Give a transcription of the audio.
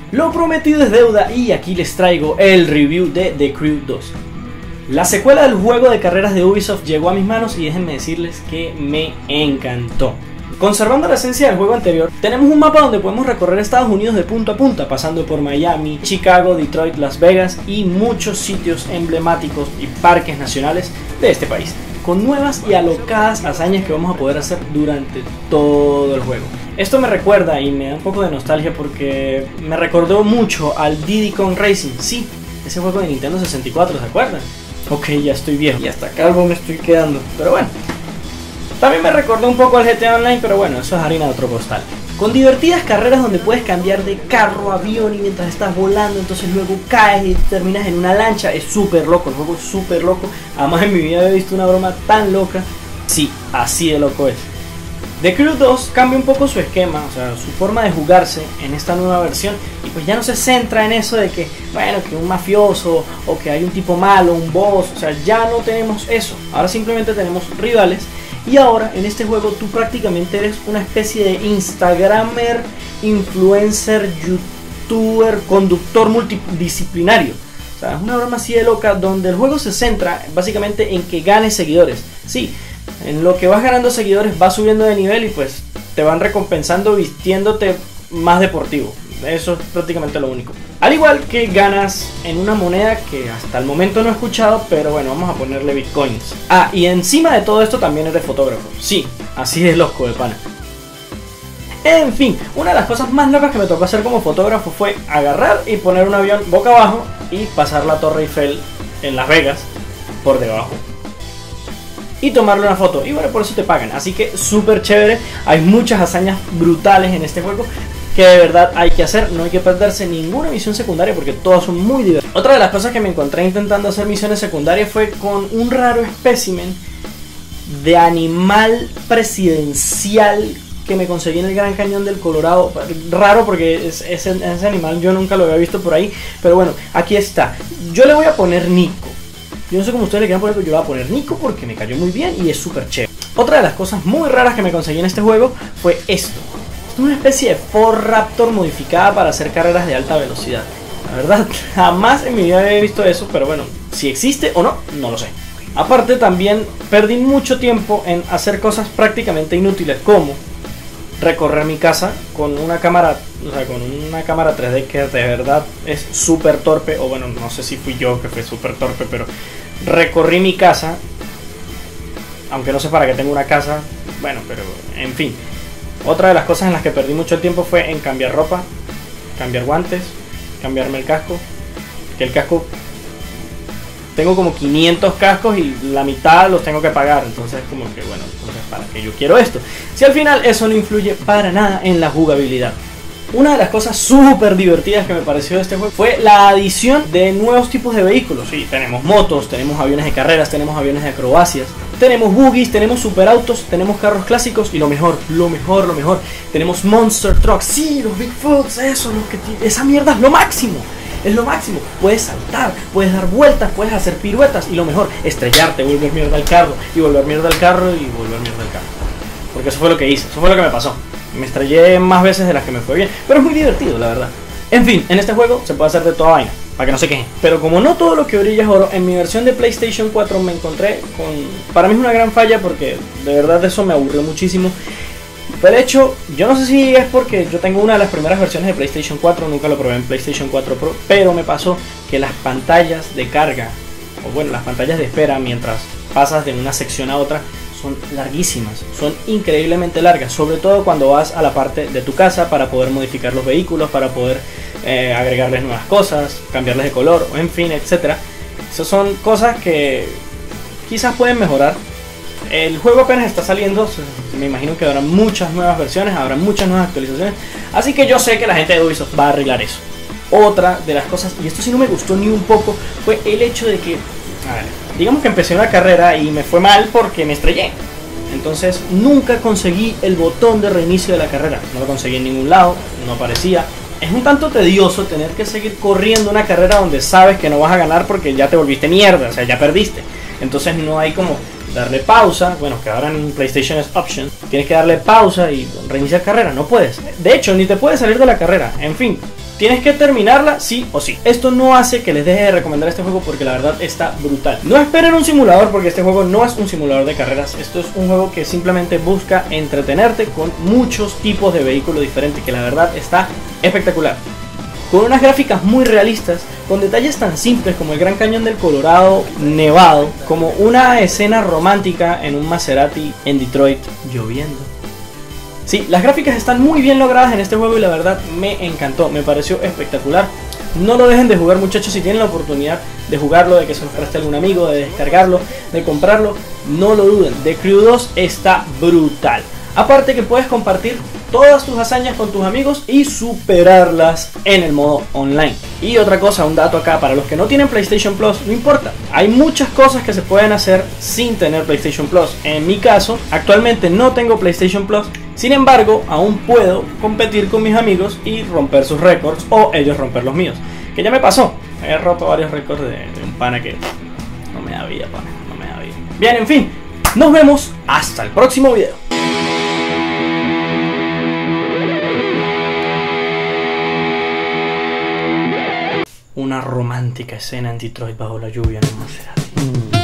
Lo prometido es deuda y aquí les traigo el review de The Crew 2. La secuela del juego de carreras de Ubisoft llegó a mis manos y déjenme decirles que me encantó. Conservando la esencia del juego anterior, tenemos un mapa donde podemos recorrer Estados Unidos de punta a punta, pasando por Miami, Chicago, Detroit, Las Vegas y muchos sitios emblemáticos y parques nacionales de este país, con nuevas y alocadas hazañas que vamos a poder hacer durante todo el juego. Esto me recuerda y me da un poco de nostalgia porque me recordó mucho al Diddy Kong Racing, sí, ese juego de Nintendo 64, ¿se acuerdan? Ok, ya estoy viejo y hasta calvo me estoy quedando, pero bueno. También me recordó un poco al GTA Online, pero bueno, eso es harina de otro costal. Con divertidas carreras donde puedes cambiar de carro a avión y mientras estás volando, entonces luego caes y terminas en una lancha. Es súper loco, el juego es súper loco. Además en mi vida he visto una broma tan loca. Sí, así de loco es. The Crew 2 cambia un poco su esquema, o sea, su forma de jugarse en esta nueva versión. Y pues ya no se centra en eso de que, bueno, que un mafioso o que hay un tipo malo, un boss. O sea, ya no tenemos eso. Ahora simplemente tenemos rivales. Y ahora en este juego tú prácticamente eres una especie de Instagramer, influencer, youtuber, conductor multidisciplinario. O sea, es una broma así de loca donde el juego se centra básicamente en que ganes seguidores. Sí, en lo que vas ganando seguidores vas subiendo de nivel y pues te van recompensando vistiéndote más deportivo. Eso es prácticamente lo único. Al igual que ganas en una moneda que hasta el momento no he escuchado, pero bueno, vamos a ponerle bitcoins. Ah, y encima de todo esto también eres fotógrafo. Sí, así es loco de pana. En fin, una de las cosas más locas que me tocó hacer como fotógrafo fue agarrar y poner un avión boca abajo y pasar la Torre Eiffel en Las Vegas por debajo. Y tomarle una foto. Y bueno, por eso te pagan. Así que súper chévere. Hay muchas hazañas brutales en este juego que de verdad hay que hacer, no hay que perderse ninguna misión secundaria porque todas son muy divertidas. Otra de las cosas que me encontré intentando hacer misiones secundarias fue con un raro espécimen de animal presidencial que me conseguí en el Gran Cañón del Colorado. Raro porque ese animal yo nunca lo había visto por ahí, pero bueno, aquí está. Yo le voy a poner Nico. Yo no sé cómo ustedes le quieran poner, pero yo le voy a poner Nico porque me cayó muy bien y es súper chévere. Otra de las cosas muy raras que me conseguí en este juego fue esto. Una especie de Ford Raptor modificada para hacer carreras de alta velocidad. La verdad, jamás en mi vida he visto eso, pero bueno, si existe o no, no lo sé. Aparte también perdí mucho tiempo en hacer cosas prácticamente inútiles, como recorrer mi casa con una cámara, o sea, con una cámara 3D que de verdad es súper torpe, o bueno, no sé si fui yo que fue súper torpe, pero recorrí mi casa, aunque no sé para qué tengo una casa, bueno, pero en fin. Otra de las cosas en las que perdí mucho tiempo fue en cambiar ropa, cambiar guantes, cambiarme el casco. Que el casco, tengo como 500 cascos y la mitad los tengo que pagar. Entonces como que bueno, entonces ¿para qué yo quiero esto? Si al final eso no influye para nada en la jugabilidad. Una de las cosas súper divertidas que me pareció de este juego fue la adición de nuevos tipos de vehículos. Sí, tenemos motos, tenemos aviones de carreras, tenemos aviones de acrobacias, tenemos buggies, tenemos superautos, tenemos carros clásicos y lo mejor, tenemos monster trucks. Sí, los Bigfoots, eso, esa mierda es lo máximo. Es lo máximo, puedes saltar, puedes dar vueltas, puedes hacer piruetas y lo mejor, estrellarte, volver mierda al carro y volver mierda al carro y volver mierda al carro. Porque eso fue lo que hice, eso fue lo que me pasó. Me estrellé más veces de las que me fue bien, pero es muy divertido, la verdad. En fin, en este juego se puede hacer de toda vaina, para que no se quejen. Pero como no todo lo que brilla es oro, en mi versión de PlayStation 4 me encontré con... Para mí es una gran falla porque de verdad eso me aburrió muchísimo. De hecho, yo no sé si es porque yo tengo una de las primeras versiones de PlayStation 4, nunca lo probé en PlayStation 4 Pro, pero me pasó que las pantallas de carga, o bueno, las pantallas de espera mientras pasas de una sección a otra, son larguísimas, son increíblemente largas, sobre todo cuando vas a la parte de tu casa para poder modificar los vehículos, para poder agregarles nuevas cosas, cambiarles de color, o en fin, etcétera. Esas son cosas que quizás pueden mejorar. El juego apenas está saliendo, me imagino que habrá muchas nuevas versiones, habrá muchas nuevas actualizaciones, así que yo sé que la gente de Ubisoft va a arreglar eso. Otra de las cosas, y esto sí no me gustó ni un poco, fue el hecho de que, a ver, digamos que empecé una carrera y me fue mal porque me estrellé. Entonces nunca conseguí el botón de reinicio de la carrera. No lo conseguí en ningún lado, no aparecía. Es un tanto tedioso tener que seguir corriendo una carrera donde sabes que no vas a ganar porque ya te volviste mierda, o sea, ya perdiste. Entonces no hay como darle pausa, bueno, que ahora en PlayStation es option, tienes que darle pausa y reiniciar carrera, no puedes. De hecho, ni te puedes salir de la carrera, en fin. tienes que terminarla sí o sí. Esto no hace que les deje de recomendar este juego porque la verdad está brutal. No esperen un simulador porque este juego no es un simulador de carreras. Esto es un juego que simplemente busca entretenerte con muchos tipos de vehículos diferentes, que la verdad está espectacular. Con unas gráficas muy realistas, con detalles tan simples como el Gran Cañón del Colorado nevado, como una escena romántica en un Maserati en Detroit lloviendo. Sí, las gráficas están muy bien logradas en este juego y la verdad me encantó, me pareció espectacular. No lo dejen de jugar, muchachos. Si tienen la oportunidad de jugarlo, de que se los preste algún amigo, de descargarlo, de comprarlo, no lo duden. The Crew 2 está brutal. Aparte que puedes compartir todas tus hazañas con tus amigos y superarlas en el modo online. Y otra cosa, un dato acá, para los que no tienen PlayStation Plus, no importa. Hay muchas cosas que se pueden hacer sin tener PlayStation Plus. En mi caso, actualmente no tengo PlayStation Plus. Sin embargo, aún puedo competir con mis amigos y romper sus récords o ellos romper los míos. Que ya me pasó. He roto varios récords de un pana que no me da vida, pana. No me da vida. Bien, en fin. Nos vemos hasta el próximo video. Una romántica escena en Detroit bajo la lluvia en un Maserati.